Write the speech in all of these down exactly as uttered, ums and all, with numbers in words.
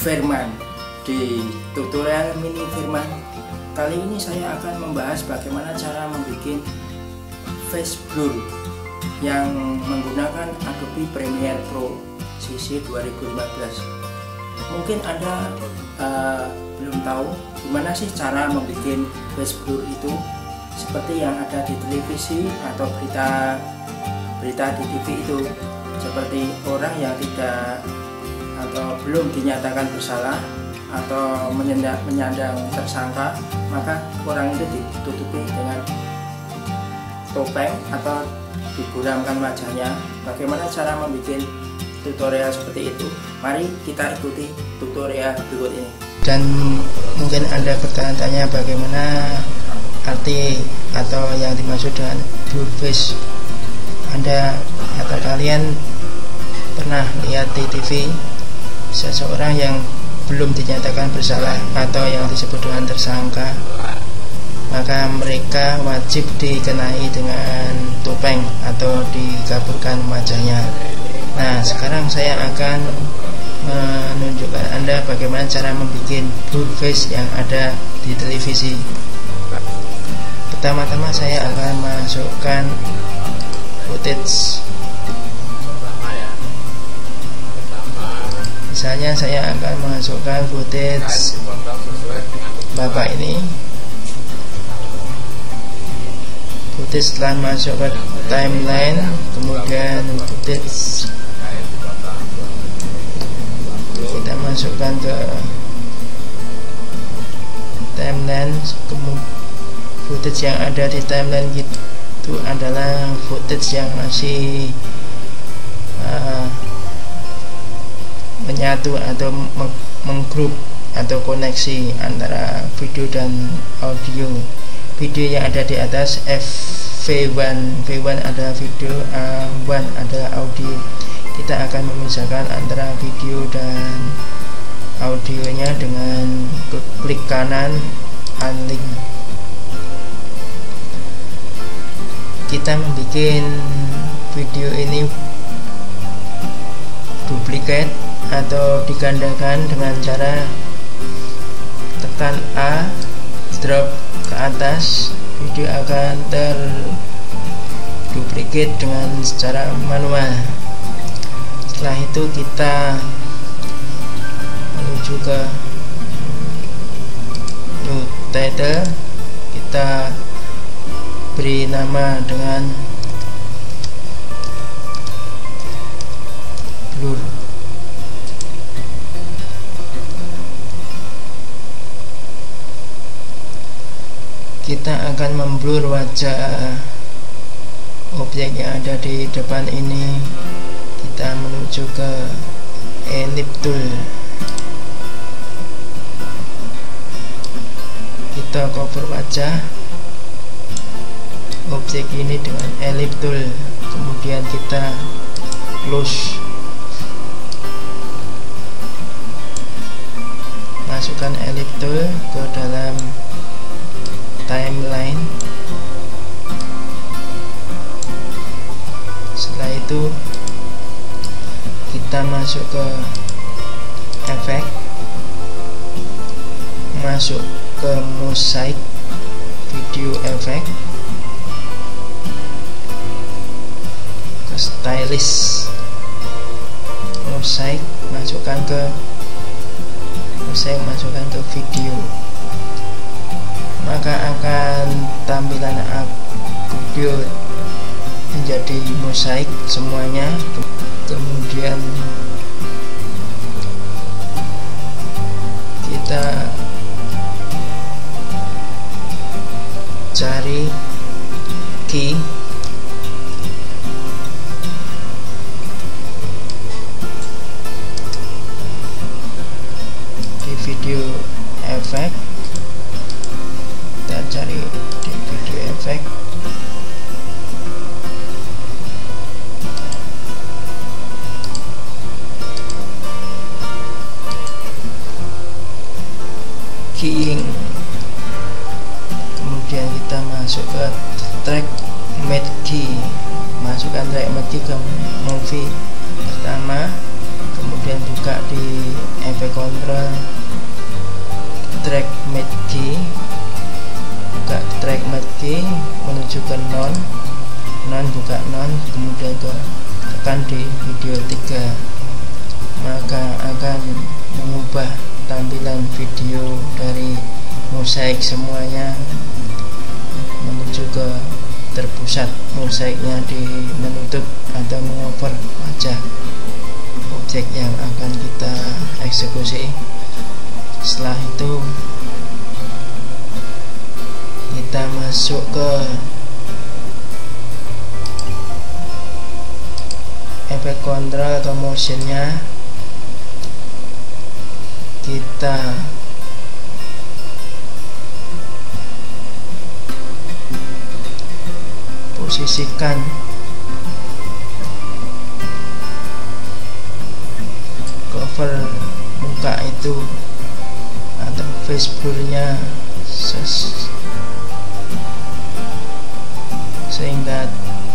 Firman. Di tutorial mini Firman kali ini saya akan membahas bagaimana cara membuat face blur yang menggunakan Adobe Premiere Pro C C dua ribu lima belas. Mungkin Anda uh, belum tahu gimana sih cara membuat face blur itu, seperti yang ada di televisi atau berita berita di T V itu, seperti orang yang tidak atau belum dinyatakan bersalah atau menyandang, menyandang tersangka, maka orang itu ditutupi dengan topeng atau diburamkan wajahnya. Bagaimana cara membuat tutorial seperti itu? Mari kita ikuti tutorial berikut ini. Dan mungkin Anda bertanya-tanya bagaimana arti atau yang dimaksud dengan blur face. Anda atau kalian pernah lihat di T V seseorang yang belum dinyatakan bersalah atau yang disebut dengan tersangka, maka mereka wajib dikenai dengan topeng atau dikaburkan wajahnya. Nah, sekarang saya akan menunjukkan Anda bagaimana cara membuat blur face yang ada di televisi. Pertama-tama saya akan masukkan footage. Misalnya saya akan masukkan footage bapak ini. Footage setelah masuk ke timeline, kemudian footage kita masukkan ke timeline. Kemudian footage yang ada di timeline itu adalah footage yang masih uh, menyatu atau menggrup atau koneksi antara video dan audio. Video yang ada di atas F V satu, V satu adalah video, A satu adalah audio. Kita akan memisahkan antara video dan audionya dengan klik kanan unlink. Kita membuat video ini duplicate atau digandakan dengan cara tekan A, drop ke atas. Video akan terduplicate dengan secara manual. Setelah itu kita menuju ke new title, kita beri nama dengan blur. Kita akan memblur wajah objek yang ada di depan ini. Kita menuju ke ellipse tool. Kita cover wajah objek ini dengan ellipse tool. Kemudian kita close. Masukkan ellipse tool ke dalam timeline. Setelah itu kita masuk ke efek, masuk ke mosaic video effect, ke stylist mosaic, masukkan ke mosaic, masukkan ke video, maka akan tampilan video menjadi mosaik semuanya. Kemudian kita cari key di video effect. Kita cari di video effect, keying, kemudian kita masuk ke track made key, masukkan track made key ke movie pertama, kemudian kemudian buka di efek control track mate key, buka track mate key menuju ke non non buka non, kemudian ke tekan di video tiga, maka akan mengubah tampilan video dari mosaik semuanya menuju ke terpusat. Mosaiknya di menutup atau mengoper wajah objek yang akan kita eksekusi. Setelah itu kita masuk ke efek control atau motionnya, kita posisikan cover muka itu atau face blurnya sehingga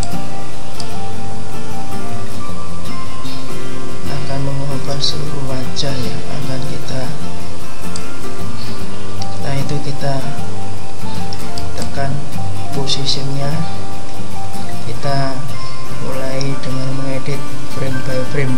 akan mengubah seluruh wajah yang akan kita. Setelah itu kita tekan posisinya, kita mulai dengan mengedit frame by frame.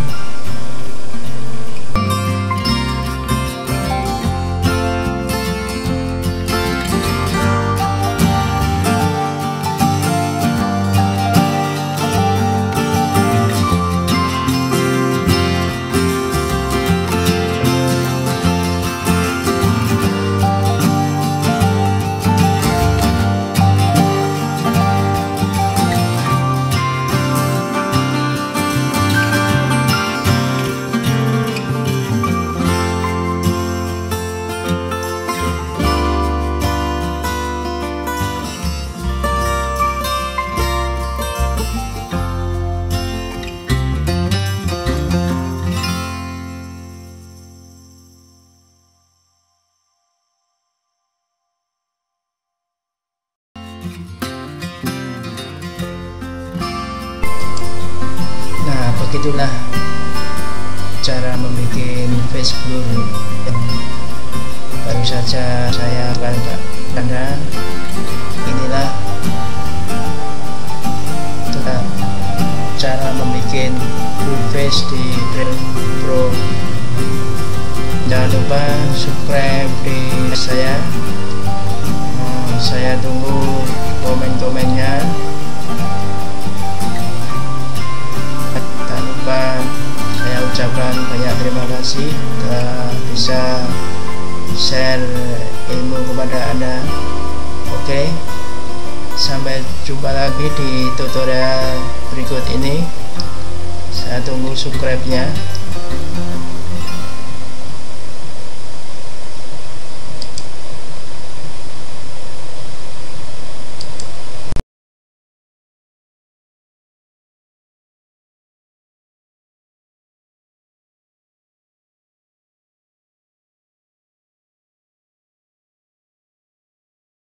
Nah, begitulah cara membuat face blur yang baru saja saya lakukan. Karena inilah cara membuat blur face di Premiere Pro. Jangan lupa subscribe di saya. Hmm, saya tunggu komen-komennya. Saya ucapkan banyak terima kasih telah bisa share ilmu kepada Anda. Oke, sampai jumpa lagi di tutorial berikut ini. Saya tunggu subscribe-nya.